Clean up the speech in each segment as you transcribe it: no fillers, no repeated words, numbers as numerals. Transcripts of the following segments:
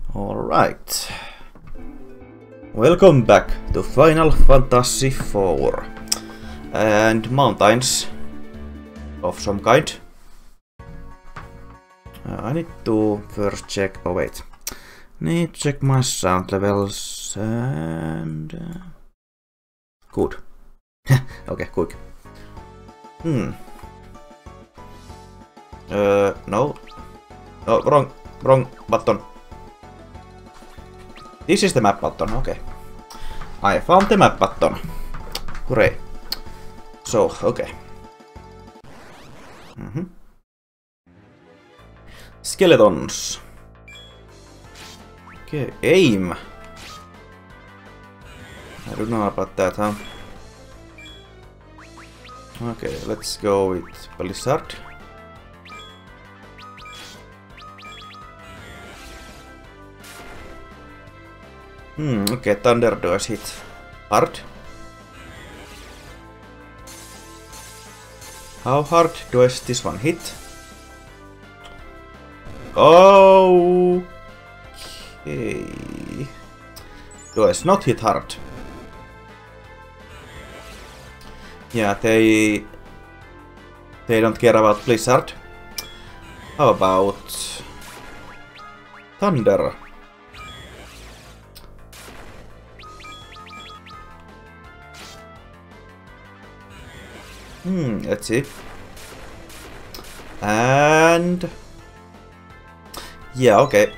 Alright. Welcome back to Final Fantasy IV. And mountains of some kind. I need to first check. Oh, wait. Need to check my sound levels and. Good. Okay, quick. No. No, wrong button. This is the map button, okay. I found the map button. Hooray. So, okay. Skeletons. Okay, aim. I don't know about that, huh? Okay, let's go with Blizzard. Okay, Thunder does hit hard. How hard does this one hit? Okay. Does not hit hard. Yeah, they don't care about Blizzard. How about Thunder? Let's see. And yeah, okay.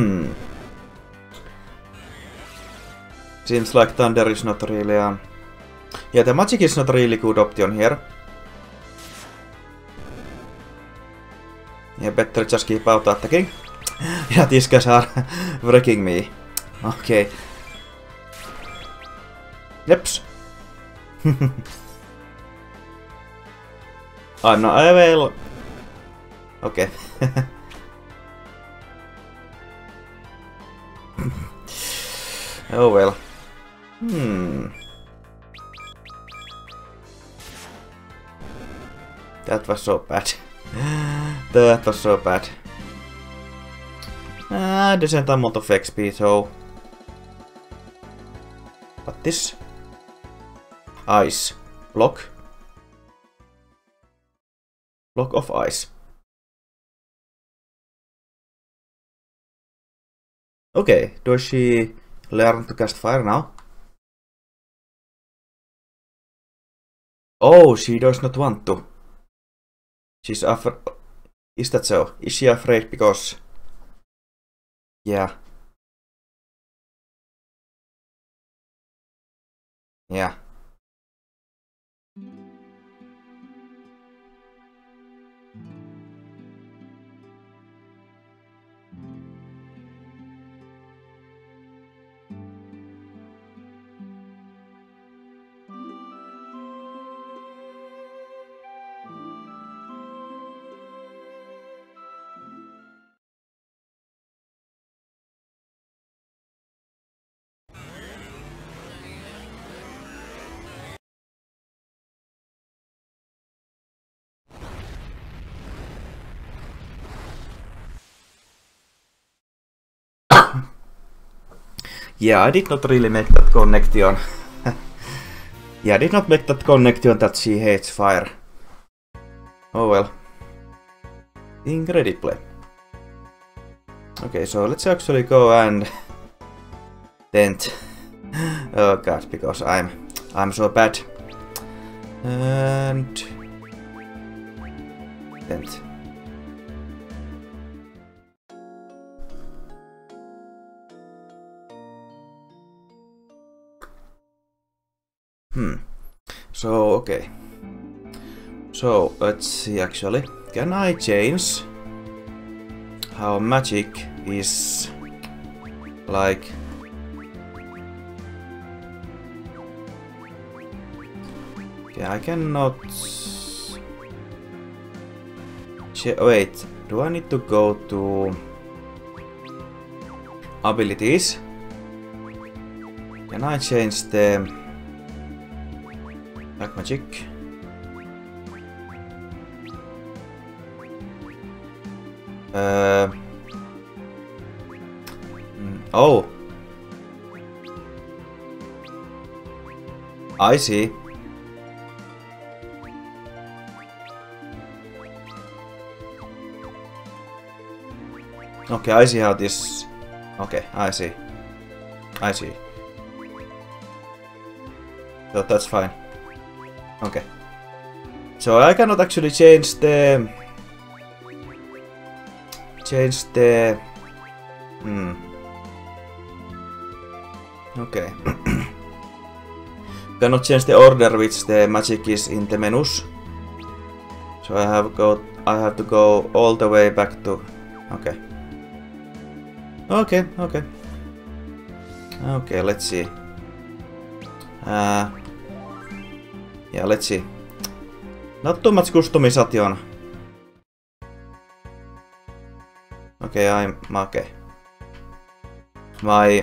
Seems like Thunder is not really yeah, the magic is not really good option here. Yeah, better just keep out attacking. Yeah, these guys are wrecking me. Okay. Yeps. I'm not well. Okay. Oh well. That was so bad. That was so bad. Decent amount of XP, so. What this? Ice. Block. Block of ice. Okay, does she learn to cast fire now? Oh, she does not want to. She's afraid. Is that so? Is she afraid because... Yeah. Yeah. Yeah, I did not really make that connection. Yeah, I did not make that connection that she hates fire. Oh well. Incredible. Okay, so let's actually go and tent. Oh god, because I'm so bad. And tent. So, okay. So, let's see actually. Can I change how magic is like... Okay, I cannot... Wait, do I need to go to abilities? Can I change the black magic? Oh. I see. Okay, I see how this... Okay, I see. I see. So that's fine. Okay. So I cannot actually change the... Okay. Cannot change the order which the magic is in the menus. So I have to go all the way back to... Okay. Okay, okay. Okay, let's see. Yeah, let's see. Not too much customization. Okay, I'm okay. My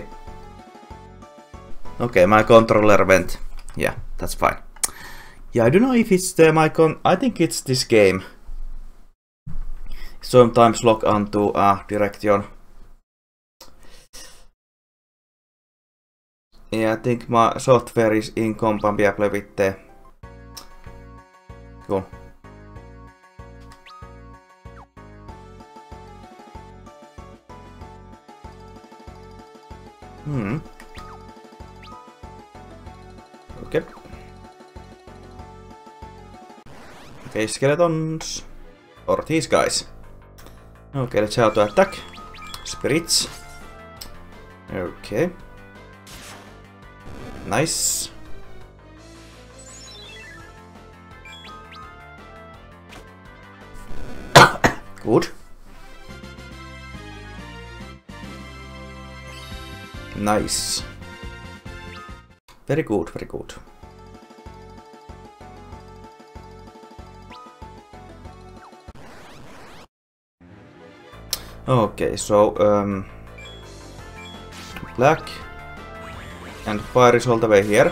controller went. Yeah, that's fine. Yeah, I don't know if it's the I think it's this game. Sometimes log onto a direction. Yeah, I think my software is incompatible with the... Cool. Okay. Okay, skeletons. Or these guys. Okay, let's how to attack. Spirits. Okay. Nice. Good. Nice. Very good, very good. Okay, so black and fire is all the way here.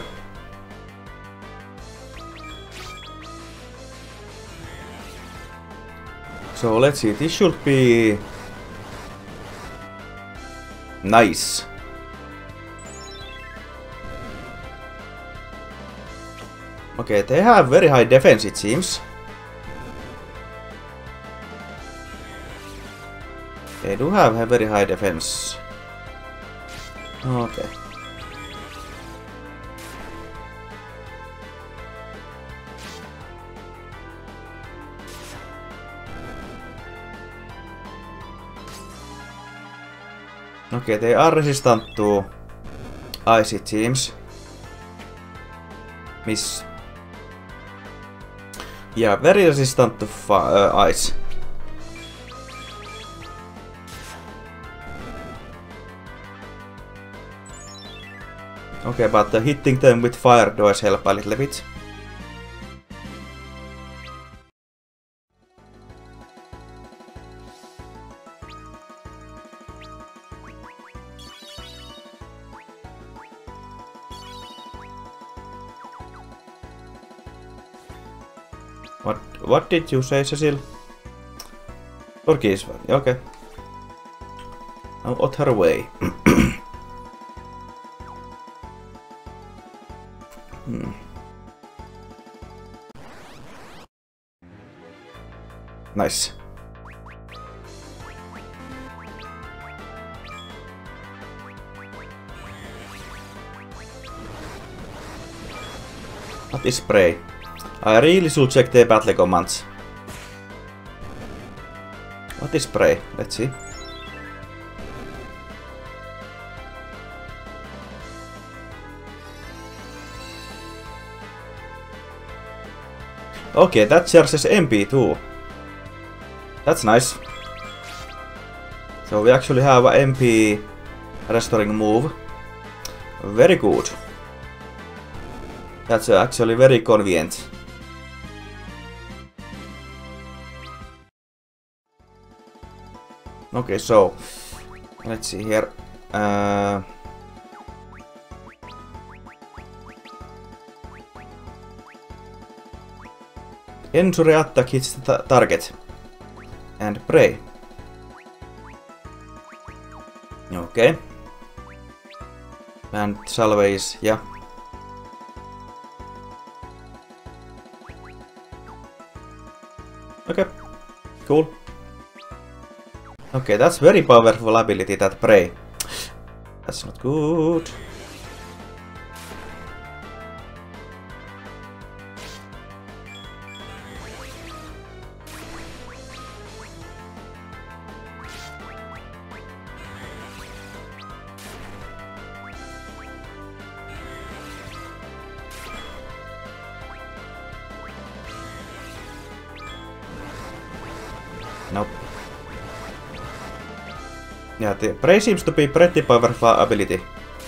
So let's see, this should be nice. Okay, they have very high defense, it seems. They do have a very high defense. Okay. Okay, they are resistant to ice, it seems. Miss. Yeah, very resistant to ice. Okay, but hitting them with fire does help a little bit. What did you say, Cecil? Porky's, okay. Out her way. Nice. What is spray? I really should check the battle commands. What is spray? Let's see. Okay, that charges MP too. That's nice. So we actually have a MP restoring move. Very good. That's actually very convenient. Okay, so let's see here. Injury attack hits the target and pray. Okay. And Salve is, yeah. Okay, cool. Okay, that's very powerful ability, that Prey. That's not good. Nope. Yeah, the Prey seems to be pretty powerful ability.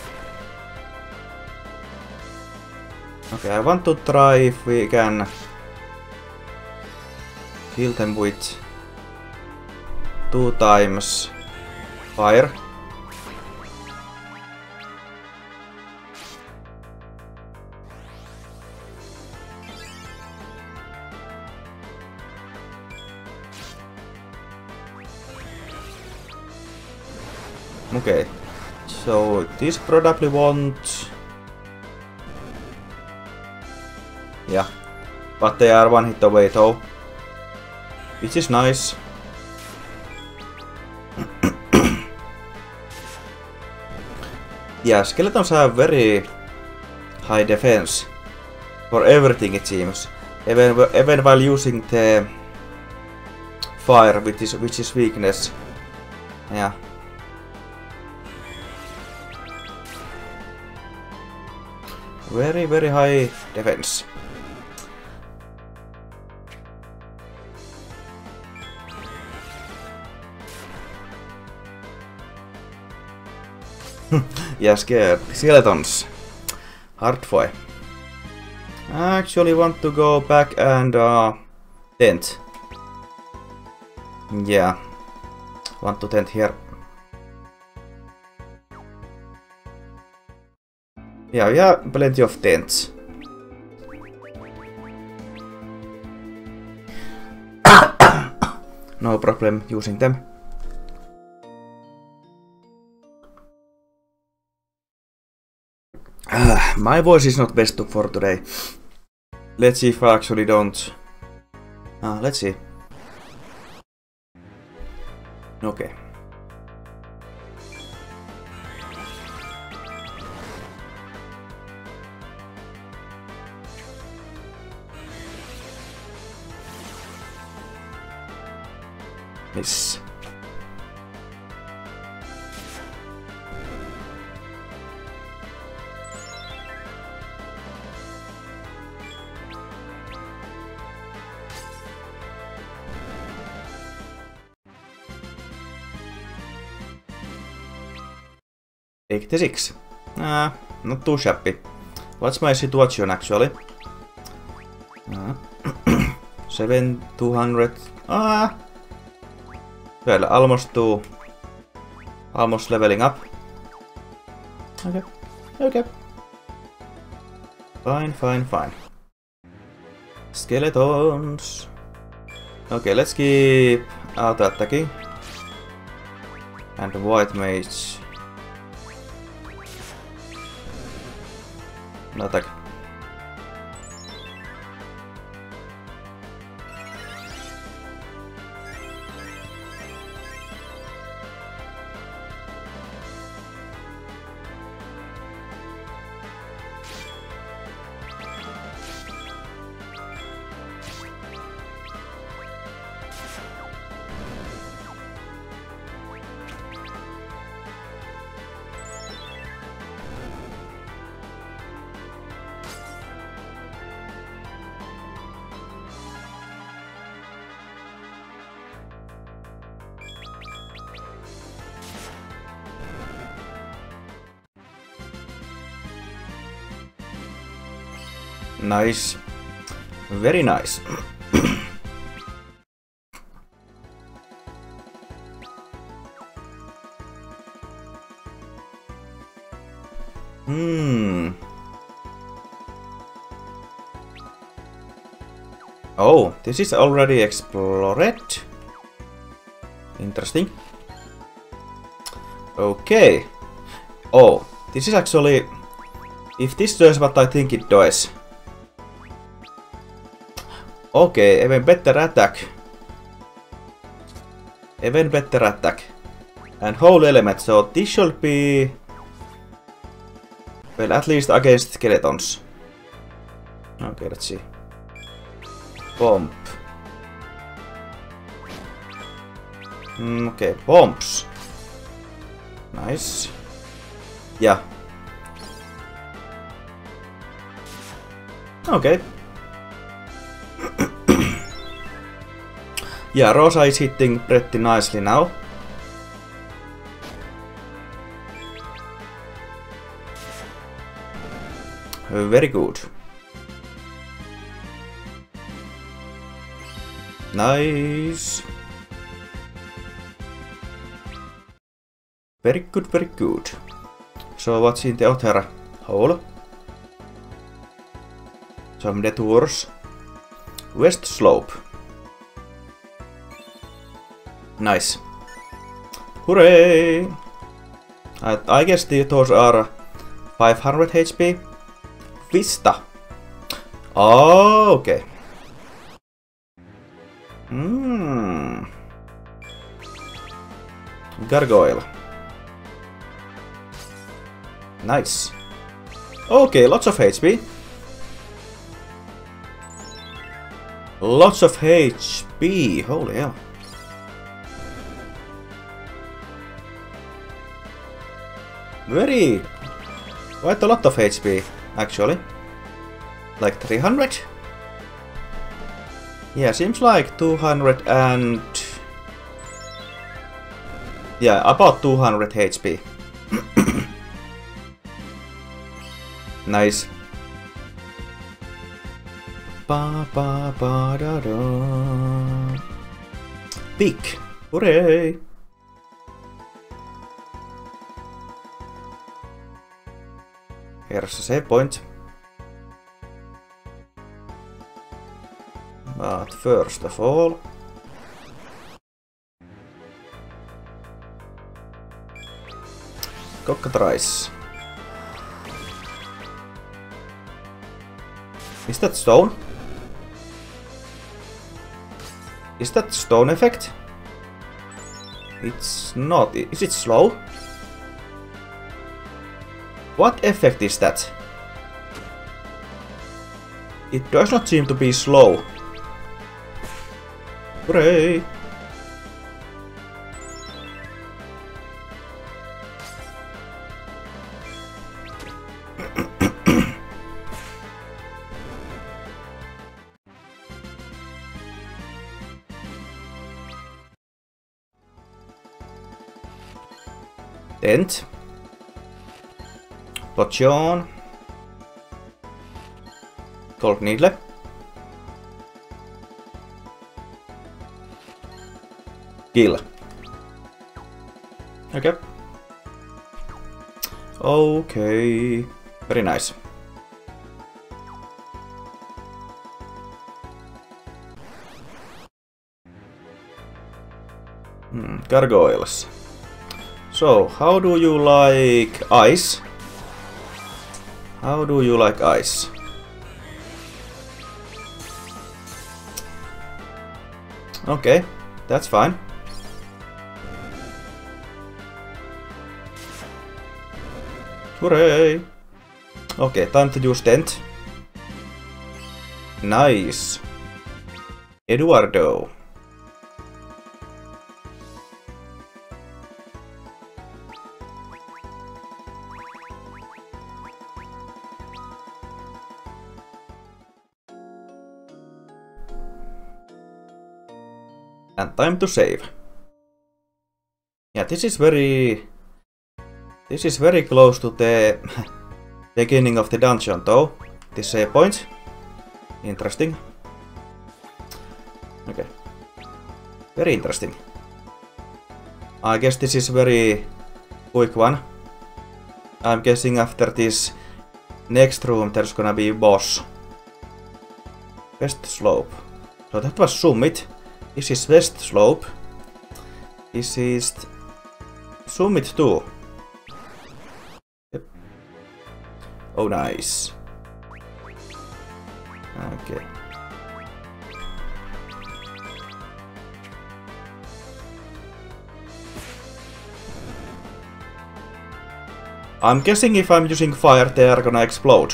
Okay, I want to try if we can kill them with 2 times fire. Okay, so this probably won't... Yeah, but they are 1 hit away though, which is nice. Yeah, skeletons have very high defense for everything it seems, even while using the fire, which is weakness. Yeah. Very, very high defense. Yeah, skeletons. Hard fight. I actually want to go back and tent. Yeah. Want to tent here. Yeah, we have plenty of tents. No problem using them. My voice is not best for today. Let's see if I actually don't... let's see. Okay. Miss. $86. Not too shabby. What's my situation actually? 7,200. Well, almost leveling up. Okay. Okay. Fine. Skeletons. Okay, let's keep auto attacking. And white mage. Attack. Nice. Very nice. Oh, this is already explored. Interesting. Okay. Oh, This is actually... If this does what I think it does. Okay, even better attack. Even better attack. And whole element, so this should be... Well, at least against skeletons. Okay, let's see. Bomb. Okay, bombs. Nice. Yeah. Okay. Yeah, Rosa is hitting pretty nicely now. Very good. Nice. Very good, very good. So what's in the other hole? Some detours. West slope. Nice. Hooray! I guess those are 500 HP. Vista. Oh, okay. Gargoyle. Nice. Okay, lots of HP. Lots of HP. Holy hell. Very... Quite a lot of HP, actually. Like 300? Yeah, seems like 200 and... Yeah, about 200 HP. Nice. Ba ba ba da da. Peak. Hooray! Here's a save point. But first of all... Cockatrice. Is that stone? Is that stone effect? It's not. Is it slow? What effect is that? It does not seem to be slow. Hooray! Dent. Potion. Gold needle. Kill. Okay. Okay. Very nice. Gargoyles. So, how do you like ice? How do you like ice? Okay, that's fine. Hooray! Okay, time to use Dent. Nice. Eduardo. And time to save. Yeah, this is very close to the beginning of the dungeon though. This save point. Interesting. Okay. Very interesting. I guess this is very quick one. I'm guessing after this next room there's gonna be a boss. West slope. So that was summit. This is west slope. This is summit 2. Yep. Oh, nice. Okay. I'm guessing if I'm using fire, they are gonna explode.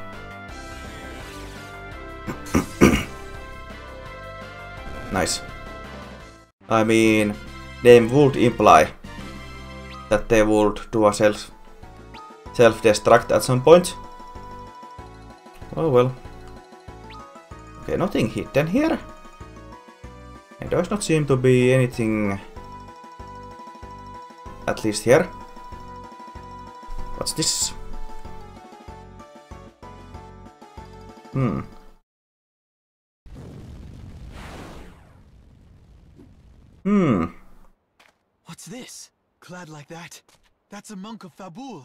Nice. I mean, they would imply that they would do a self-destruct at some point. Oh well. Okay, nothing hidden here. There does not seem to be anything, at least here. What's this? What's this? Clad like that? That's a monk of Fabul.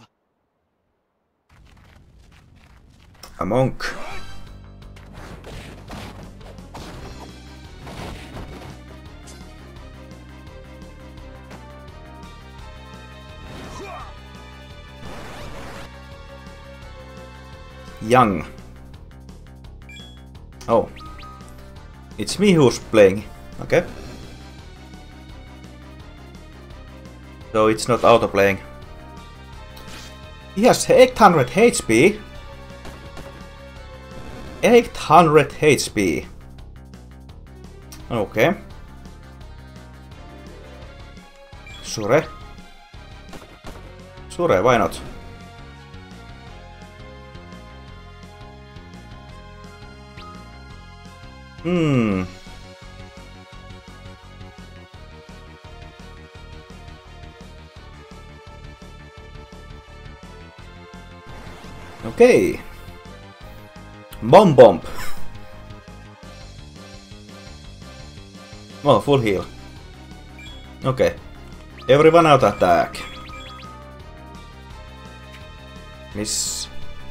A monk. Young. Oh. It's me who's playing. Okay. So it's not auto-playing. He has 800 HP. 800 HP. Okay. Sure. Sure, why not? Okay. Bomb bomb. Oh, full heal. Okay. Everyone out attack. Miss.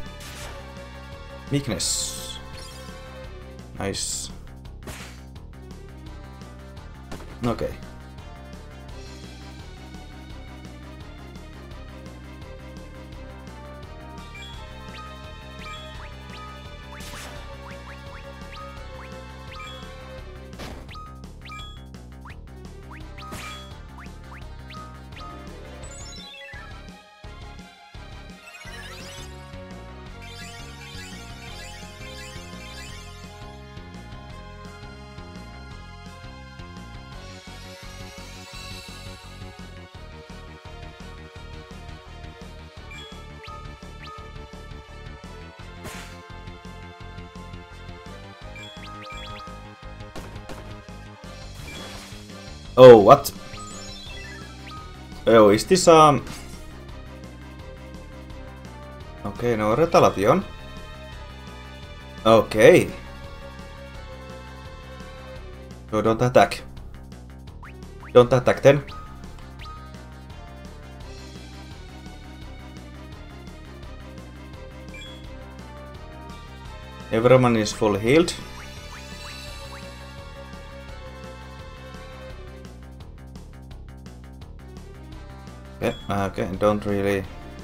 Weakness. Nice. Okay. Oh, what? Oh, is this Okay, no retaliation. Okay. So don't attack. Don't attack then. Everyone is full healed. Okay, don't really.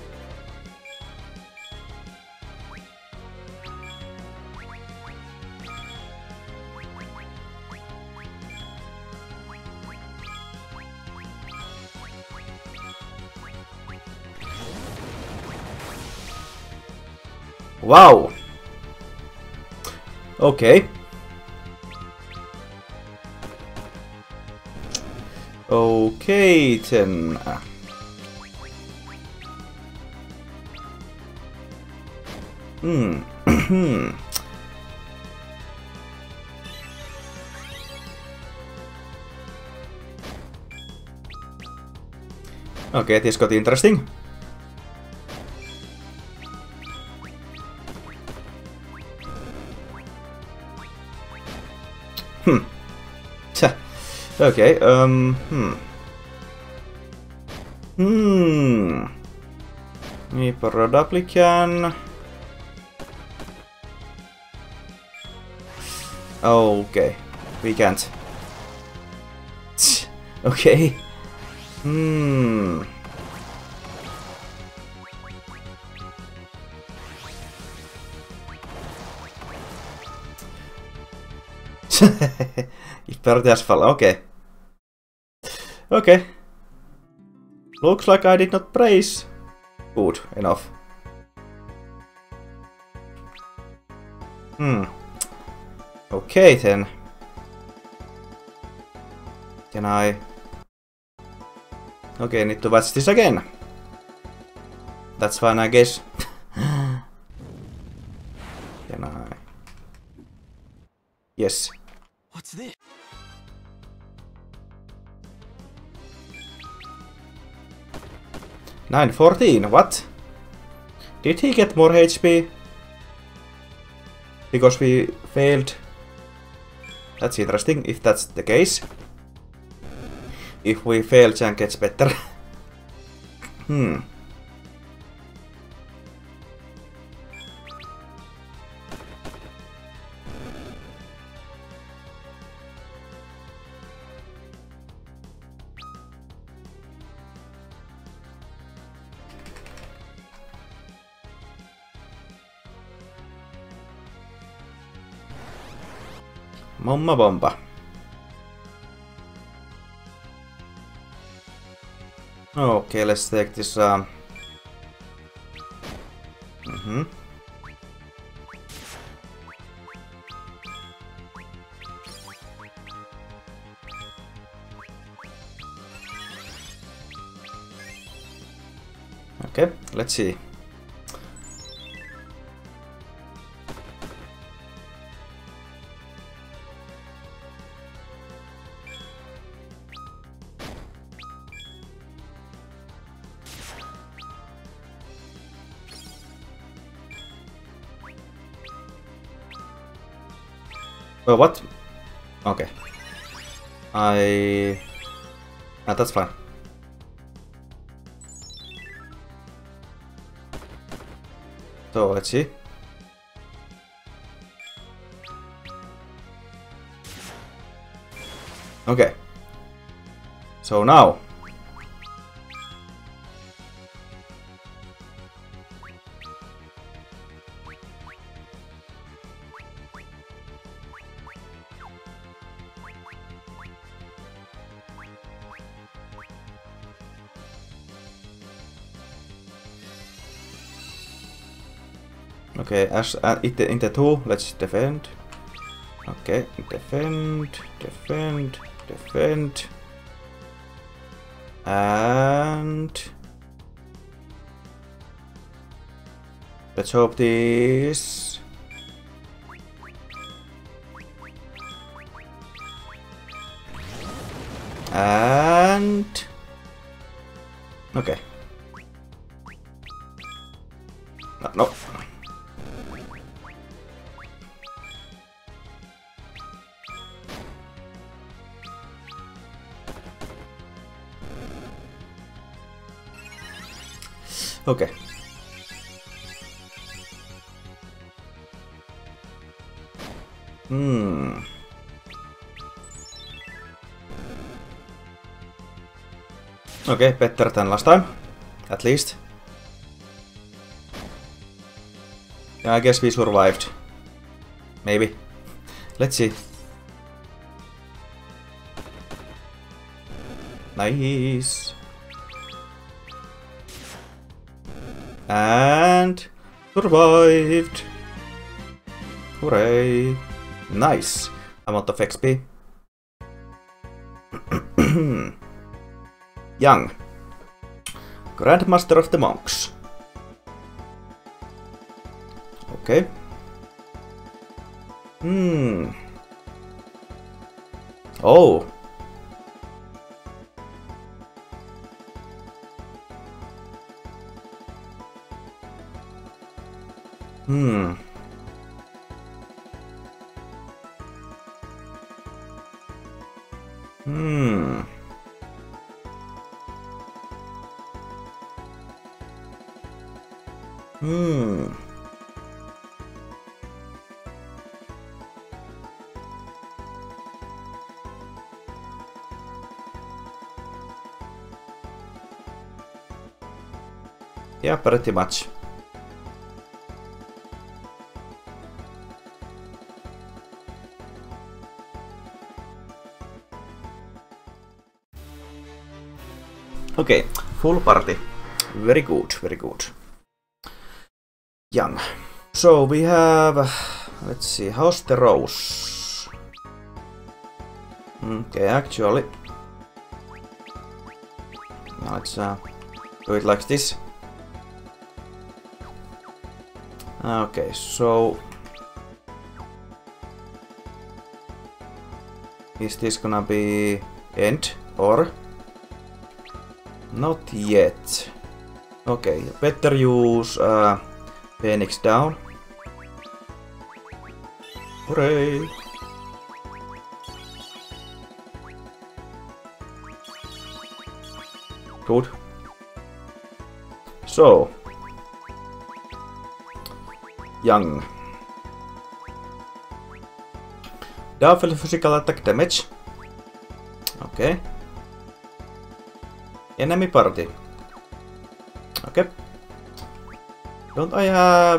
Wow. Okay. Okay, then. Okay, this got interesting. Okay, We probably can. Okay, we can't. Okay. If Perty has fallen, okay. Okay. Looks like I did not praise. Good enough. Okay then. Can I... Okay, need to watch this again. That's fine, I guess. Can I... Yes. What's this? $914, what? Did he get more HP? Because we failed. That's interesting, if that's the case. If we fail, Chang gets better. Momma bomba. Okay, let's take this. Okay, let's see. Well, what? Okay. That's fine. So, let's see. Okay. So now. Okay, as in the two, let's defend. Okay, defend. And let's hope this. And okay. No. Okay. Okay, better than last time, at least. Yeah, I guess we survived. Maybe. Let's see. Nice. And survived. Hooray. Nice. Amount of XP. Young. Grandmaster of the Monks. Okay. Oh. Yeah, pretty much. Okay, full party. Very good, very good. Young. So we have, let's see, how's the rose? Okay, actually, let's do it like this. Okay, so is this gonna be end or not yet? Okay, better use Phoenix down. Hooray! Good. So, Young. Double physical attack damage. Okay. Enemy party. Okay. Don't I have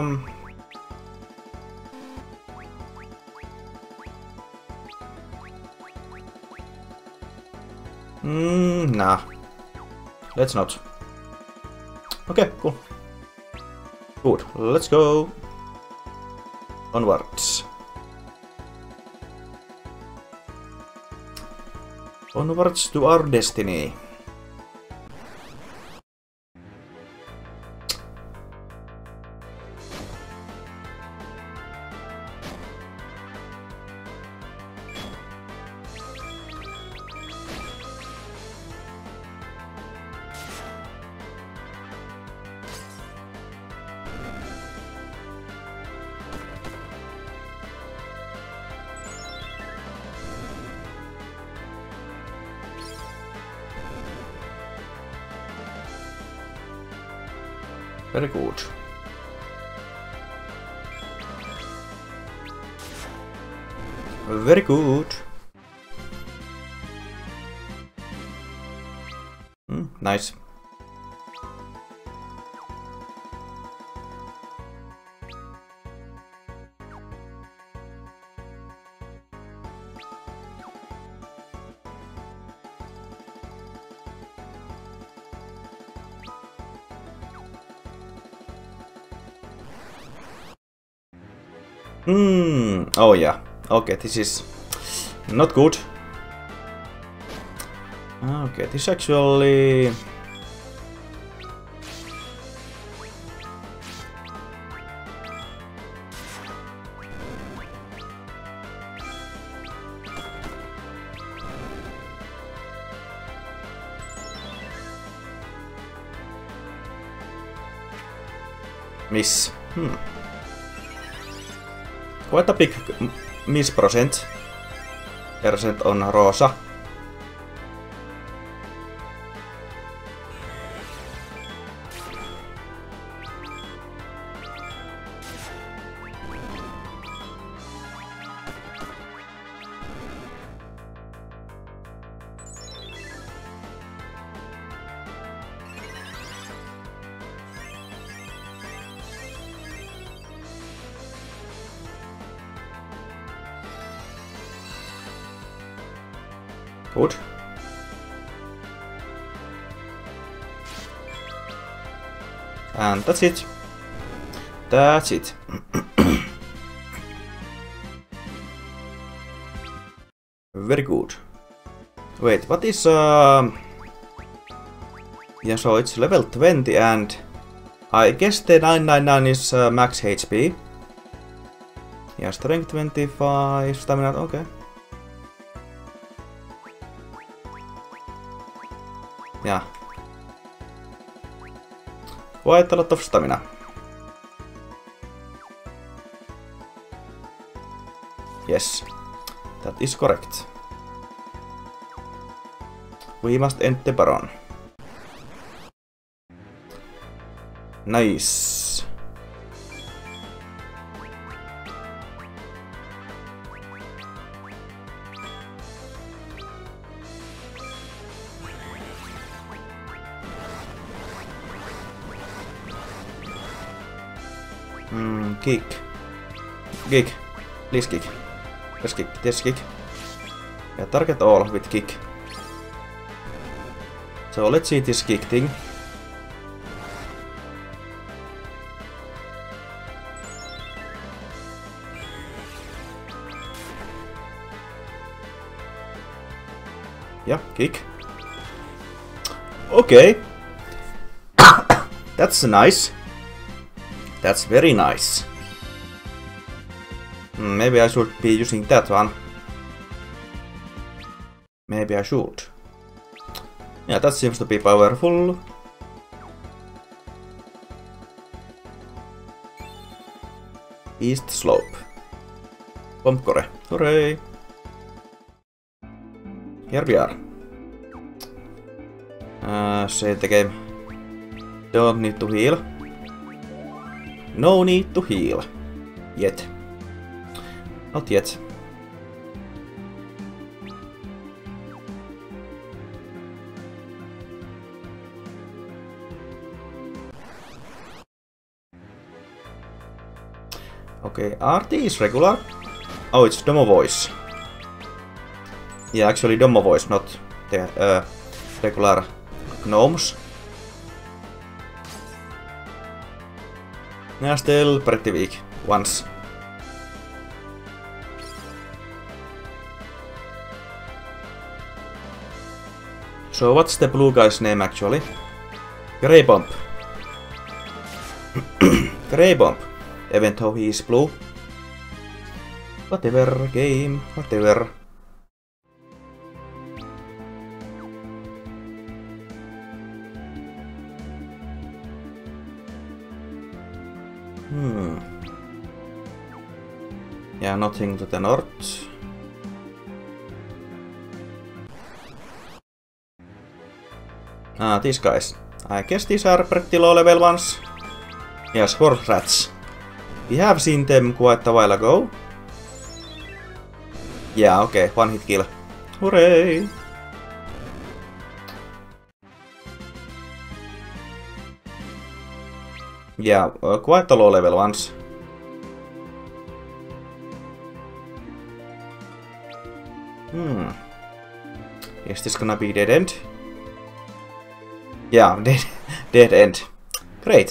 nah. Let's not. Okay, cool. Good. Let's go. Onwards. Onwards to our destiny. Very good. Very good. Nice. Oh yeah. Okay, this is not good. Okay, this actually... Miss. Quite a big miss percent on Rosa. Good. And that's it. That's it. Very good. Wait, what is yeah, so it's level 20 and I guess the 999 is max HP. Yeah, strength 25, stamina, okay. Yeah. Quite a lot of stamina. Yes, that is correct. We must end the Baron. Nice. Kick. Kick. Please kick. Let's kick. Yes, kick. Yeah, target all with kick. So let's see this kick thing. Yeah, kick. Okay. That's nice. That's very nice. Maybe I should be using that one. Maybe I should. Yeah, that seems to be powerful. East slope. Pompcore. Hooray! Here we are. Save the game. Don't need to heal. No need to heal. Yet. Not yet. Okay, RT is regular. Oh, it's Domo voice. Yeah, actually Domo voice, not the regular gnomes. Yeah, still pretty weak. Once. So what's the blue guy's name actually? Grey Bomb. Grey Bomb. Even though he is blue. Whatever, game, whatever. Yeah, nothing to the north. Ah, these guys. I guess these are pretty low level ones. Yes, horse rats. We have seen them quite a while ago. Yeah, okay, one hit kill. Hooray! Yeah, quite a low level ones. Is this gonna be dead end? Yeah, dead end. Great.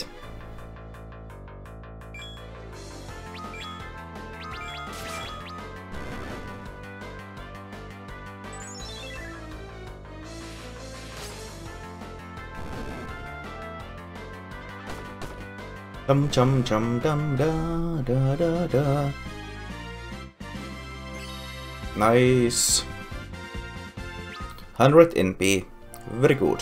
Dum chum chum dum da da da da. Nice. 100 NP. Very good.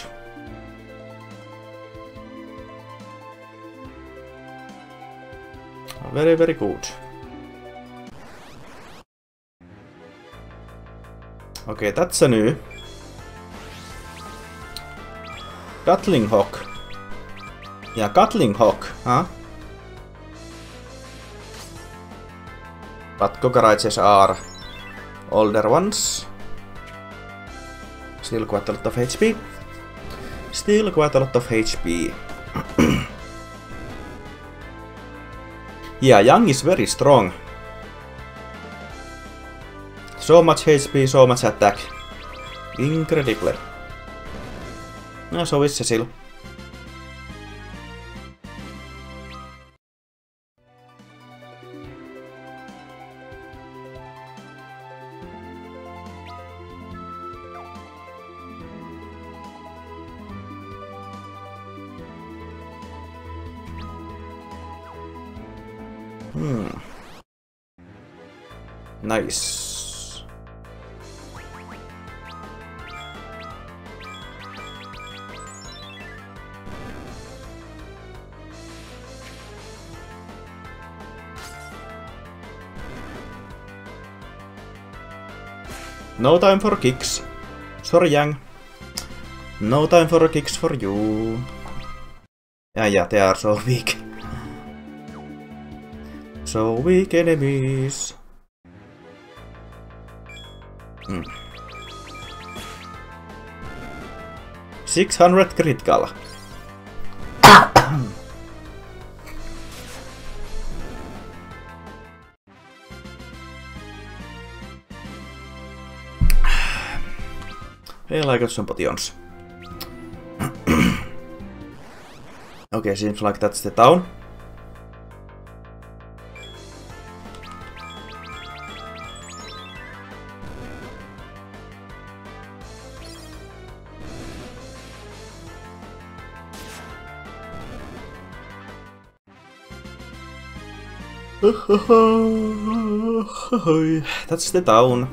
Very, very good. Okay, that's a new. Gatling Hawk. Yeah, Gatling Hawk, huh? But cockroaches are older ones. Still quite a lot of HP. Still quite a lot of HP. Yeah, Young is very strong. So much HP, so much attack. Incredible. No, so is Cecil. Nice. No time for kicks. Sorry, Yang. No time for kicks for you. Yeah, they are so weak. So weak enemies. 600 critical. Well, I got some potions. Okay, seems like that's the town. That's the town.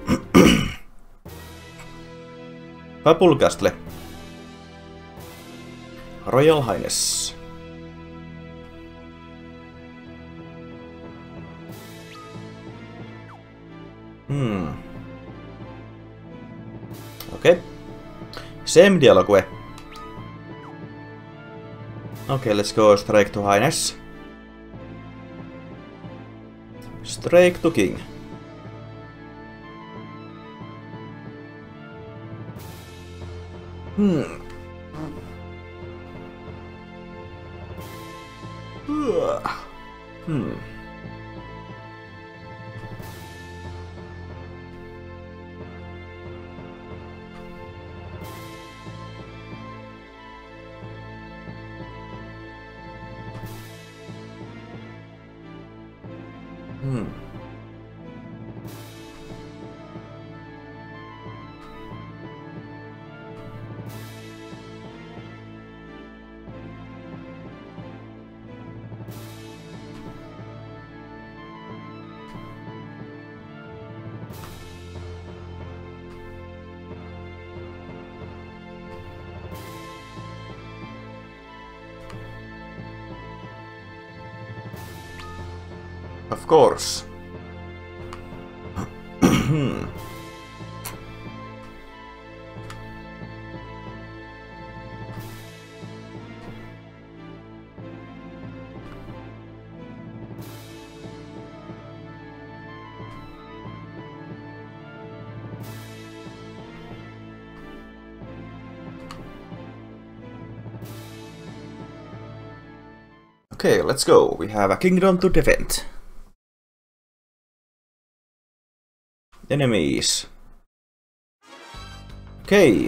Fabul Castle. Royal Highness. Okay. Same dialogue. Okay, let's go straight to Highness. Straight to King. Of course. Okay, let's go. We have a kingdom to defend. Enemies. Okay.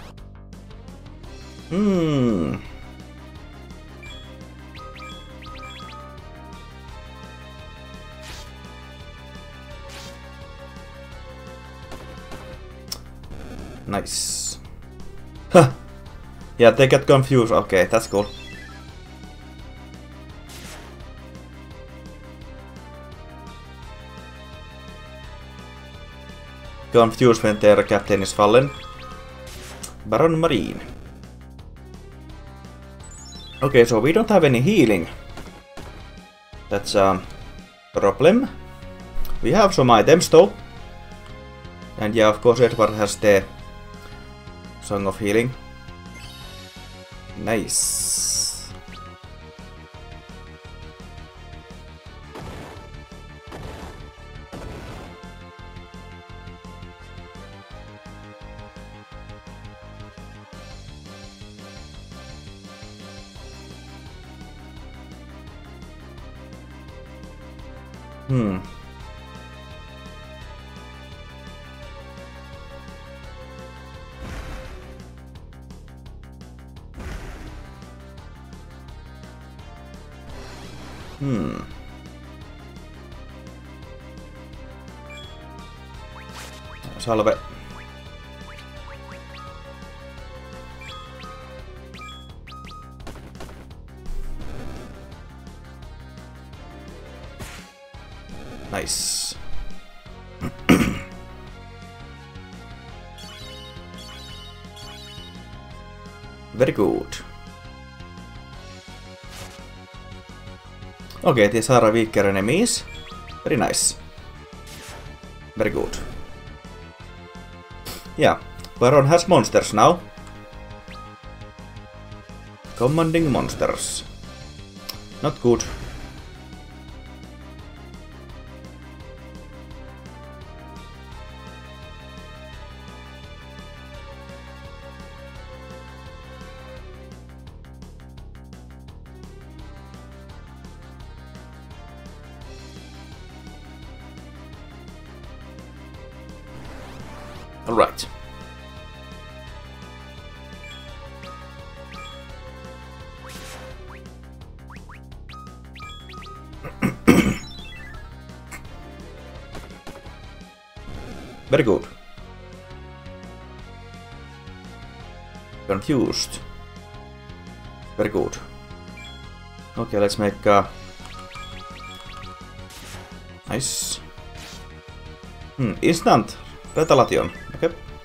Nice. Huh. Yeah, they get confused. Okay, that's cool. Confused when their captain is fallen. Baron Marine. Okay, so we don't have any healing. That's a problem. We have some items though. And yeah, of course Edward has the Song of Healing. Nice. Salve. Nice. Very good. Okay, these are weaker enemies. Very nice. Very good. Yeah, Baron has monsters now. Commanding monsters. Not good. All right. Very good. Confused. Very good. Okay, let's make nice. Instant retaliation. Okay.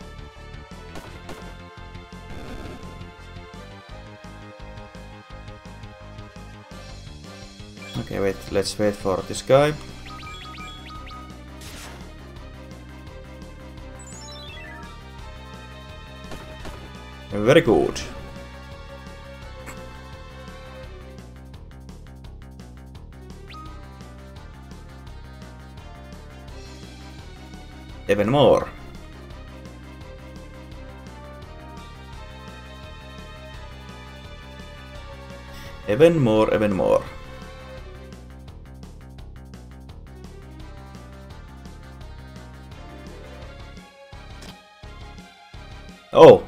Okay, wait. Let's wait for this guy. Very good. Even more. Even more, even more. Oh.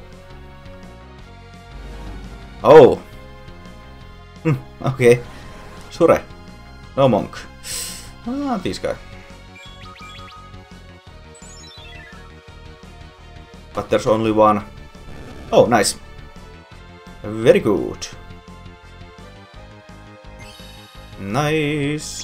Oh. Okay. Sure. No monk. Ah, this guy. But there's only one. Oh, nice. Very good. Nice.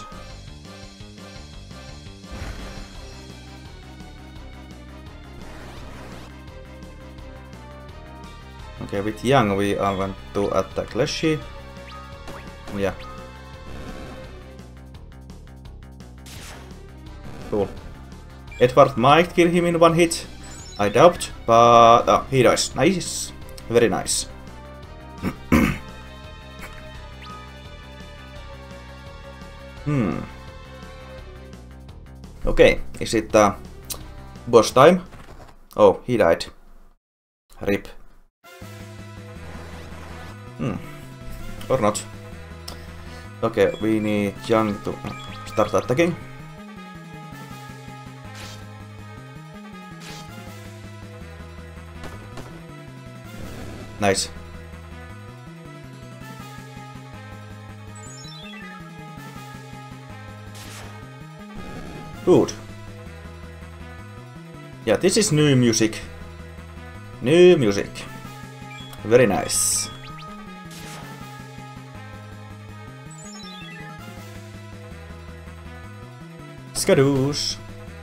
Okay, with Yang we want to attack Leshy. Yeah. Cool. Edward might kill him in one hit. I doubt, but he dies. Nice. Very nice. Okay, is it boss time? Oh, he died. RIP. Or not. Okay, we need Yang to start attacking. Nice. Good. Yeah, this is new music. New music. Very nice. Skadoosh.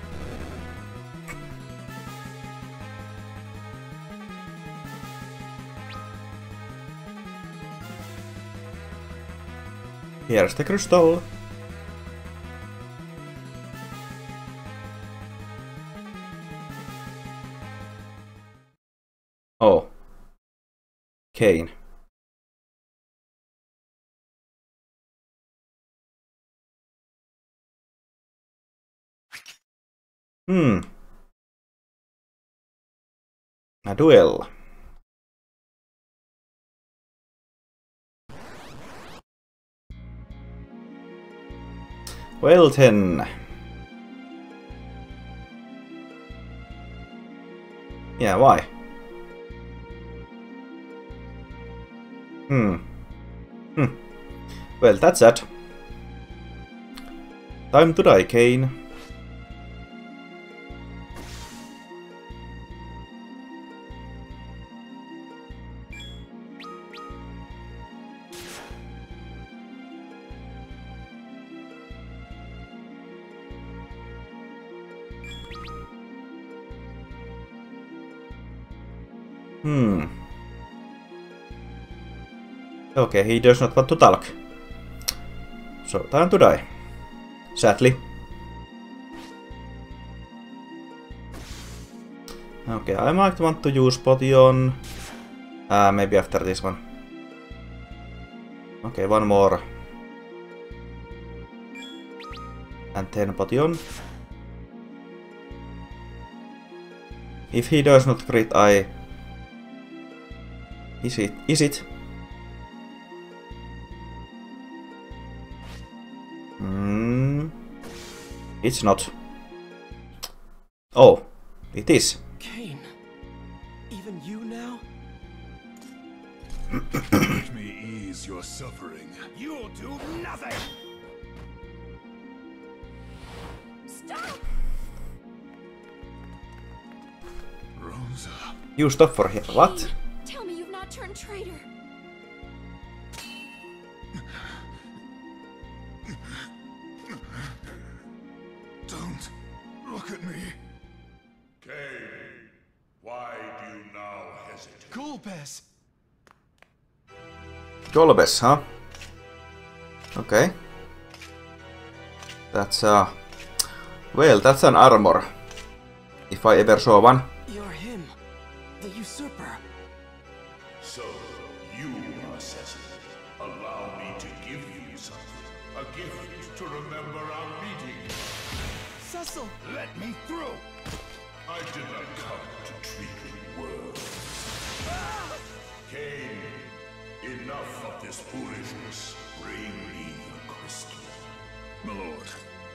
Here's the crystal. Oh. Kain. A duel. Well then. Yeah, why? Well, that's that. Time to die, Kain. Okay, he does not want to talk. So, time to die. Sadly. Okay, I might want to use potion. Maybe after this one. Okay, one more. And then potion. If he does not crit, I... Is it? It's not. Oh, it is. Kain, even you now? Let me ease your suffering. You'll do nothing! Stop! You stop for him. What? Tell me you've not turned traitor. Don't look at me. Cain, why do you now hesitate? Golbez! Golbez, huh? Okay. That's well, that's an armor. If I ever saw one. You're him, the usurper. So, you are Cecil. Allow me to give you something. A gift to remember our meeting. Cecil! Let me through! I did not come to treat you well. Cain, enough of this foolishness. Bring me the crystal. My lord.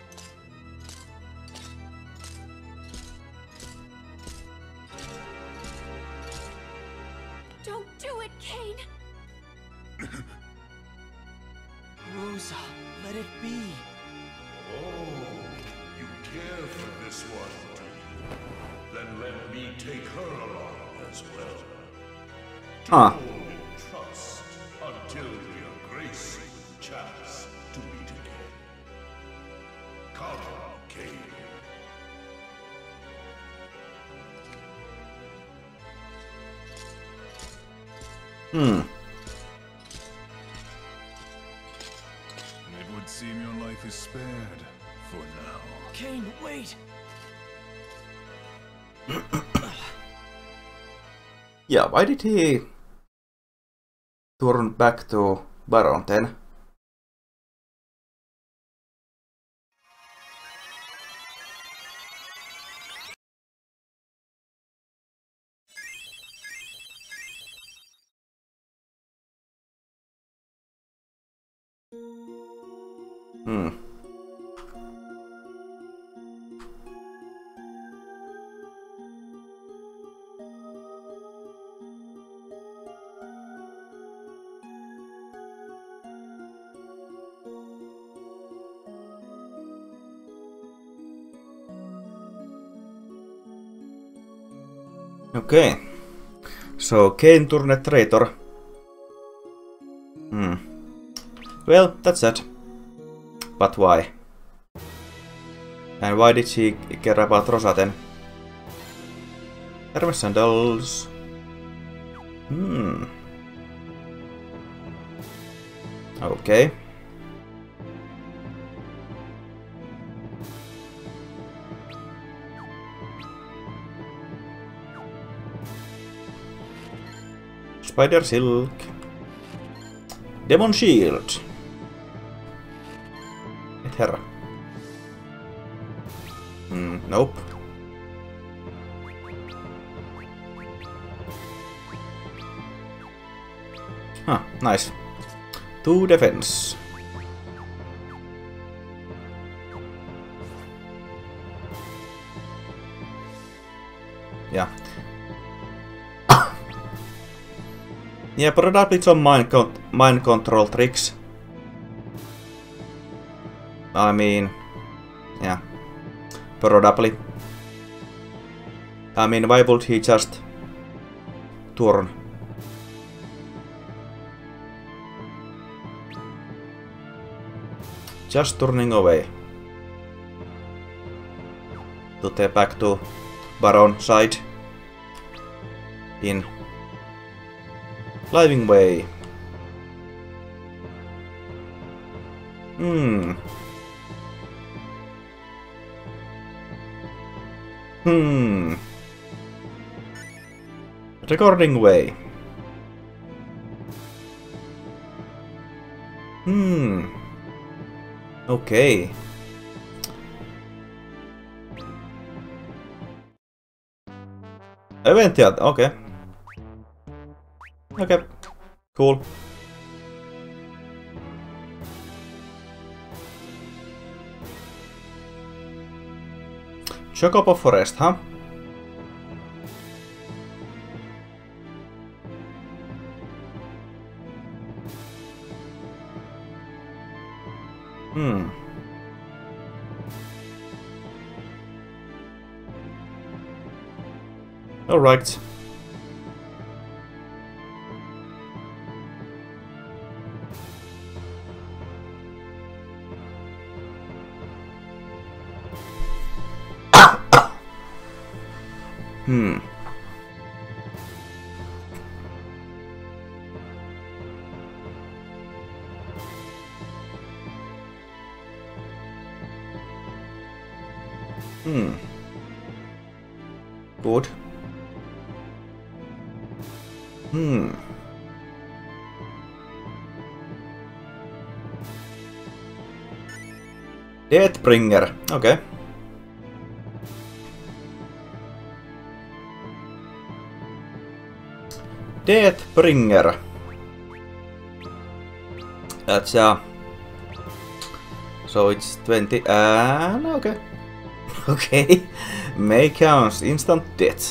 Don't do it, Cain! Rosa, let it be. Oh, you care for this one, do you? Then let me take her along as well. Ah. Hold in trust until we are graced with the chance to meet again. Come, Cain. It would seem your life is spared for now. Cain, wait! Yeah, why did he turn back to Baron then? Okay. So, Cain turned traitor. Well, that's sad. But why? And why did she care about Rosa then? Hermes sandals. Okay. Spider silk. Demon shield. Et herra. Nope. Huh, nice. 2 defense. Yeah. Yeah, probably some mind control tricks. I mean, yeah, probably. I mean, why would he just turn? Just turning away. To the back to Baron side. In Living way. Recording way. Okay. Event, yeah, okay. Okay. Cool. Chocobo Forest, huh? Alright. Hmm. Good. Deathbringer. Okay. Deathbringer. That's so it's 20 okay. Okay. May counts instant death.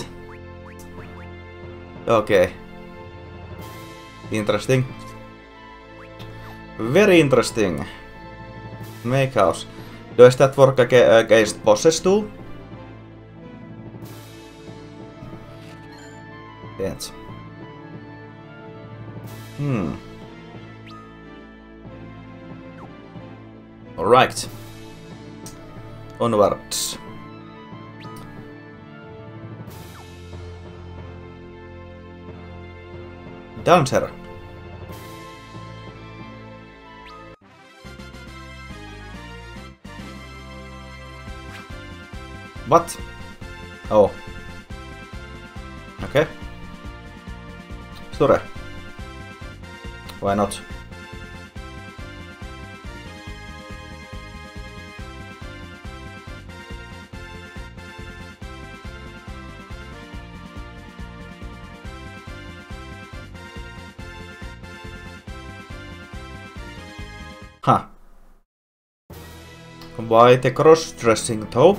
Okay. Interesting. Very interesting. Make house. Does that work against bosses too? Yes. Alright. Onwards. Dancer. What? Oh. Okay. Sure. Why not? Huh. Why the cross-dressing though?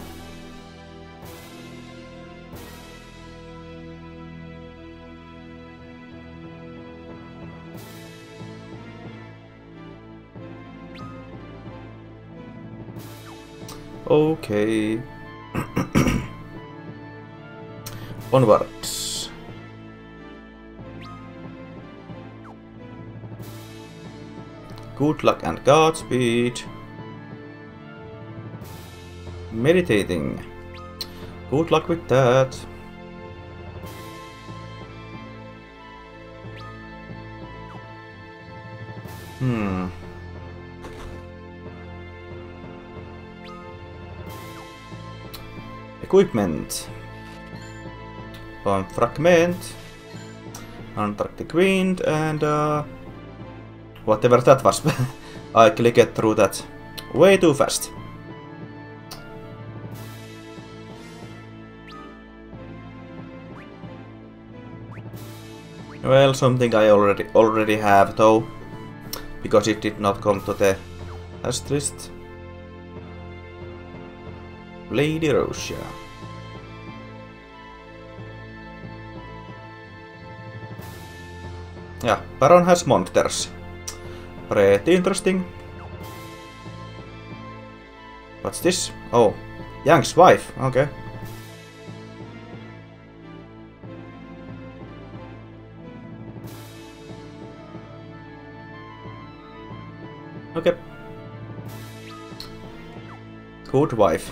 Okay. Onwards. Good luck and Godspeed. Meditating. Good luck with that. Equipment. One fragment. Antarctic wind and whatever that was. I clicked through that way too fast. Well, something I already have though, because it did not come to the last list. Lady Rosia. Yeah, Baron has monsters. Pretty interesting. What's this? Oh, Yang's wife. Okay. Okay. Good wife.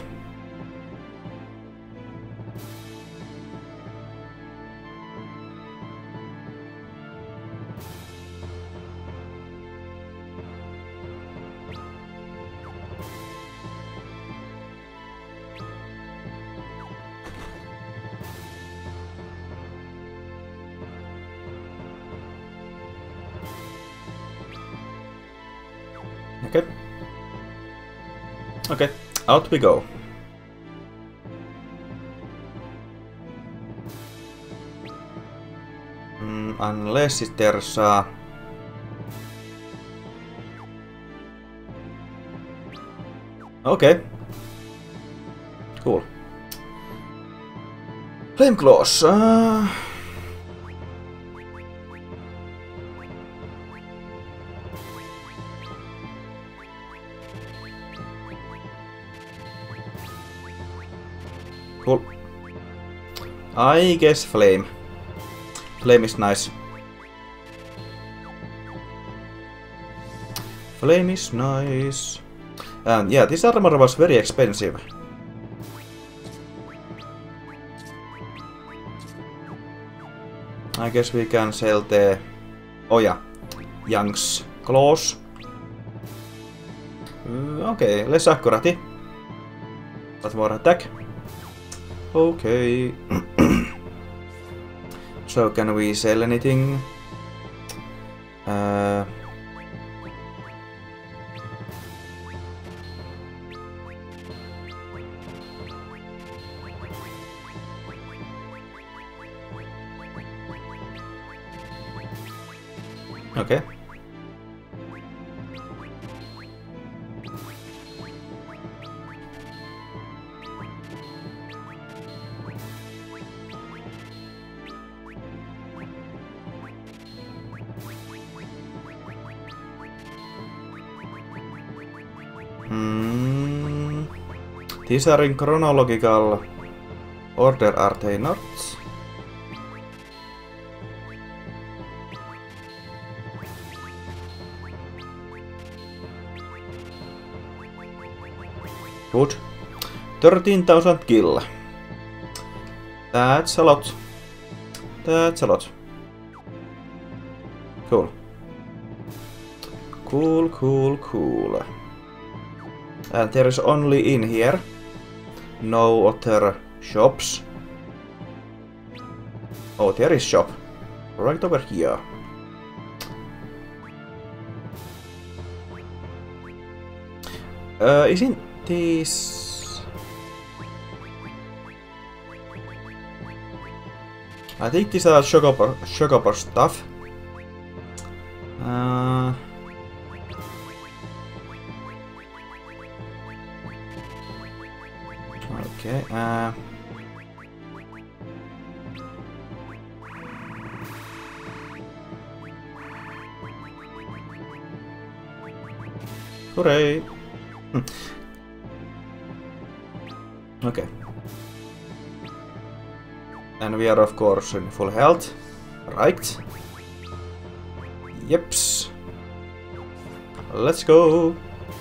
Okay. Okay, out we go. Unless there's okay. Cool. Flame claws. Cool. I guess flame. Flame is nice. Flame is nice. And yeah, this armor was very expensive. I guess we can sell the... Oh yeah, Young's claws. Okay, less accuracy. But more attack. Okay. So can we sell anything? Okay. These are in chronological order, are they not? Good. 13,000 kill. That's a lot. That's a lot. Cool. Cool, cool, cool. And there is only in here. No other shops. Oh, there is shop. Right over here. Isn't this... I think these are Chocobo stuff. Okay, hooray! Okay. And we are of course in full health. Right. Yeps. Let's go.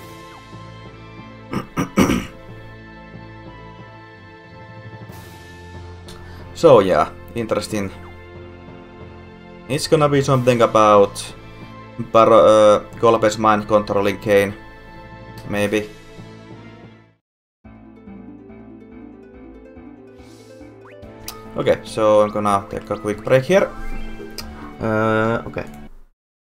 So yeah, interesting. It's gonna be something about Golbez's mind controlling Kain. Maybe. Okay, so I'm gonna take a quick break here. Okay.